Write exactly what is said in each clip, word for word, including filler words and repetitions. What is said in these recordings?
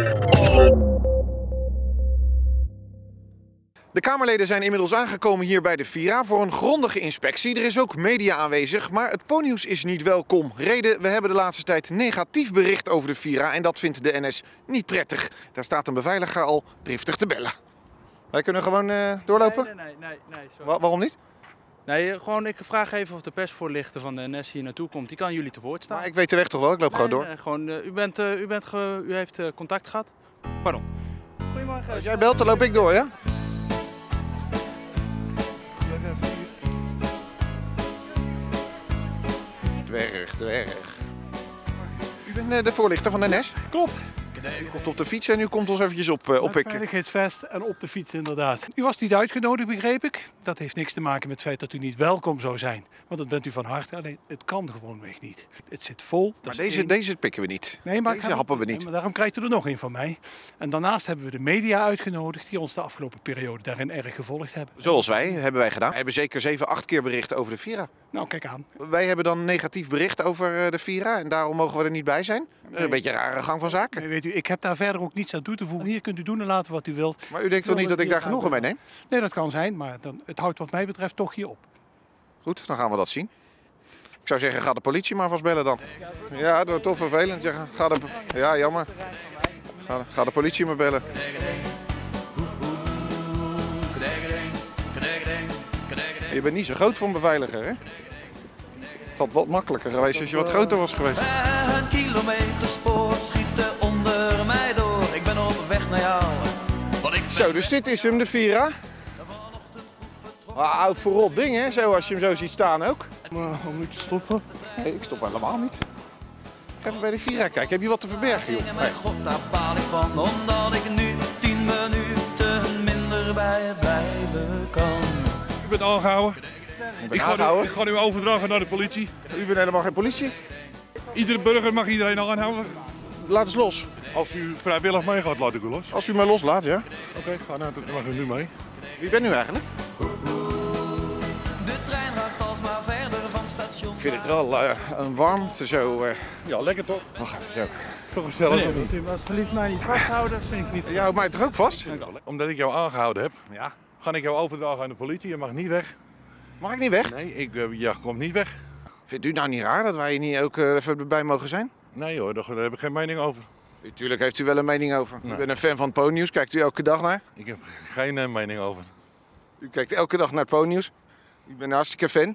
De Kamerleden zijn inmiddels aangekomen hier bij de Vira voor een grondige inspectie. Er is ook media aanwezig, maar het Ponynieuws is niet welkom. Reden, we hebben de laatste tijd negatief bericht over de Vira en dat vindt de N S niet prettig. Daar staat een beveiliger al driftig te bellen. Wij kunnen gewoon uh, doorlopen? Nee, nee, nee. nee sorry. Wa waarom niet? Nee, gewoon ik vraag even of de persvoorlichter van de N S hier naartoe komt. Die kan jullie te woord staan. Maar ik weet de weg toch wel, ik loop nee, gewoon door. Nee, gewoon, uh, u, bent, uh, u, bent ge u heeft uh, contact gehad. Pardon. Goedemorgen. Als jij belt, dan loop ik door, ja? Dwerg, dwerg. U bent uh, de voorlichter van de N S? Klopt. U komt op de fiets en u komt ons eventjes op, uh, oppikken. Veiligheidsvest en op de fiets inderdaad. U was niet uitgenodigd, begreep ik. Dat heeft niks te maken met het feit dat u niet welkom zou zijn. Want dat bent u van harte. Alleen het kan gewoonweg niet. Het zit vol. Maar deze, deze pikken we niet. Nee, maar deze happen we niet. Maar daarom krijgt u er nog een van mij. En daarnaast hebben we de media uitgenodigd die ons de afgelopen periode daarin erg gevolgd hebben. Zoals wij, hebben wij gedaan. We hebben zeker zeven, acht keer bericht over de Vira. Nou, kijk aan. Wij hebben dan negatief bericht over de Vira en daarom mogen we er niet bij zijn. Nee. Een beetje een rare gang van zaken. Nee, weet u, ik heb daar verder ook niets aan toe te voegen. Hier kunt u doen en laten wat u wilt. Maar u denkt toch niet dat ik daar genoegen mee neem? Nee, dat kan zijn, maar dan, het houdt wat mij betreft toch hier op. Goed, dan gaan we dat zien. Ik zou zeggen, ga de politie maar vast bellen dan. Ja, dat wordt toch vervelend. Ja, ga de, ja jammer. Ga, ga de politie maar bellen. Je bent niet zo groot voor een beveiliger, hè? Het had wat makkelijker geweest als je wat groter was geweest. Een kilometerspoor schieten onder mij door. Ik ben op weg naar jou. Zo, dus dit is hem, de Vira. Ah, oud voorop ding, hè? Zo, als je hem zo ziet staan ook. Maar om nu te stoppen? Nee, ik stop helemaal niet. Ga even bij de Vira kijken. Heb je wat te verbergen, joh? Mijn god, daar baal ik van. Omdat ik nu tien minuten minder bij je blijven kan. U bent aangehouden. Ik, Ik ga, nu, ik ga nu overdragen naar de politie. U bent helemaal geen politie. Iedere burger mag iedereen aanhouden. Laat eens los. Als u vrijwillig meegaat, laat ik u los. Als u mij loslaat, ja. Oké, okay, ga nou, dan mag u nu mee. Wie bent u eigenlijk? De trein raast alsmaar verder van station. Ik vind het wel uh, een warmte zo. Uh... Ja, lekker toch? Wacht even zo. Toch gezellig. Nee, wilt u alsjeblieft mij niet vasthouden? Dat vind ik niet. Jij houdt mij toch ook vast? Omdat ik jou aangehouden heb, Ja. ga ik jou overdragen aan de politie. Je mag niet weg. Mag ik niet weg? Nee, ik, uh, je komt niet weg. Vindt u nou niet raar dat wij hier niet ook uh, even bij mogen zijn? Nee hoor, daar, daar heb ik geen mening over. Natuurlijk heeft u wel een mening over. Nee. U bent een fan van het Ponynieuws. Kijkt u elke dag naar? Ik heb geen uh, mening over. U kijkt elke dag naar het Ponynieuws. U bent een hartstikke fan.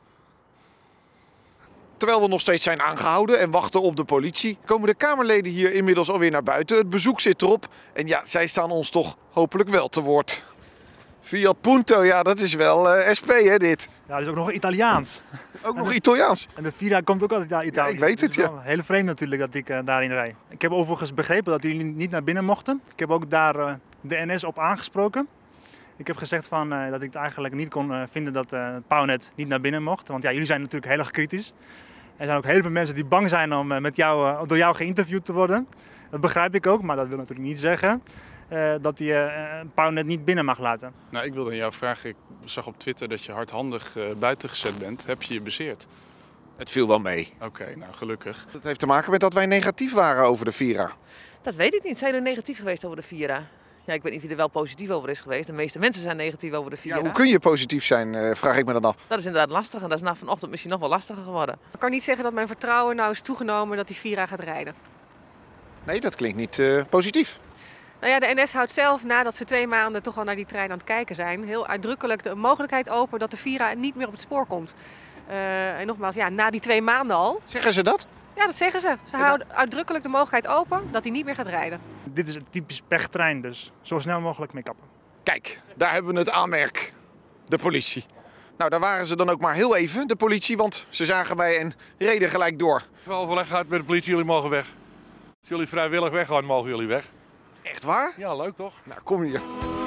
Terwijl we nog steeds zijn aangehouden en wachten op de politie, komen de Kamerleden hier inmiddels alweer naar buiten. Het bezoek zit erop en ja, zij staan ons toch hopelijk wel te woord. Fiat Punto, ja, dat is wel uh, S P, hè, dit. Ja, dat is ook nog Italiaans. Ook nog Italiaans. En de Vira komt ook uit Italië. Ja, ik weet het, ja. Heel vreemd natuurlijk dat ik uh, daarin rijd. Ik heb overigens begrepen dat jullie niet naar binnen mochten. Ik heb ook daar uh, de N S op aangesproken. Ik heb gezegd van, uh, dat ik het eigenlijk niet kon uh, vinden dat uh, Pownet niet naar binnen mocht. Want ja, jullie zijn natuurlijk heel erg kritisch. Er zijn ook heel veel mensen die bang zijn om uh, met jou, uh, door jou geïnterviewd te worden. Dat begrijp ik ook, maar dat wil natuurlijk niet zeggen uh, dat je uh, Pownet niet binnen mag laten. Nou, ik wilde aan jou vragen, ik zag op Twitter dat je hardhandig uh, buiten gezet bent. Heb je je bezeerd? Het viel wel mee. Oké, okay, nou gelukkig. Dat heeft te maken met dat wij negatief waren over de Vira. Dat weet ik niet. Zijn jullie negatief geweest over de Vira? Ja, ik weet niet wie er wel positief over is geweest. De meeste mensen zijn negatief over de Vira. Ja, hoe kun je positief zijn, uh, vraag ik me dan af. Dat is inderdaad lastig en dat is na vanochtend misschien nog wel lastiger geworden. Ik kan niet zeggen dat mijn vertrouwen nou is toegenomen dat die Vira gaat rijden. Nee, dat klinkt niet uh, positief. Nou ja, de N S houdt zelf, nadat ze twee maanden toch al naar die trein aan het kijken zijn, heel uitdrukkelijk de mogelijkheid open dat de Vira niet meer op het spoor komt. Uh, en nogmaals, ja, na die twee maanden al. Zeggen ze dat? Ja, dat zeggen ze. Ze houden uitdrukkelijk de mogelijkheid open dat hij niet meer gaat rijden. Dit is een typisch pechterrein, dus zo snel mogelijk mee kappen. Kijk, daar hebben we het aanmerk. De politie. Nou, daar waren ze dan ook maar heel even, de politie, want ze zagen mij en reden gelijk door. Overleg gaat met de politie, jullie mogen weg. Als jullie vrijwillig weggaan, mogen jullie weg. Echt waar? Ja, leuk toch? Nou, kom hier.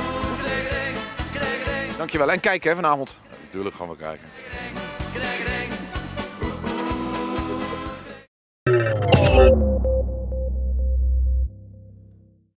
Dankjewel. En kijken hè, vanavond. Ja, natuurlijk gaan we kijken.